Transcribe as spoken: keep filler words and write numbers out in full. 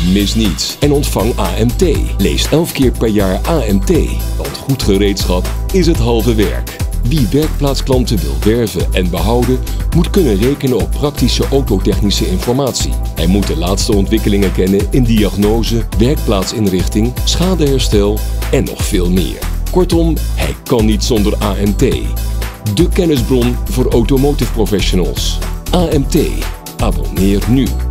Mis niets en ontvang A M T. Lees elf keer per jaar A M T, want goed gereedschap is het halve werk. Wie werkplaatsklanten wil werven en behouden, moet kunnen rekenen op praktische autotechnische informatie. Hij moet de laatste ontwikkelingen kennen in diagnose, werkplaatsinrichting, schadeherstel en nog veel meer. Kortom, hij kan niet zonder A M T. De kennisbron voor automotive professionals. A M T. Abonneer nu.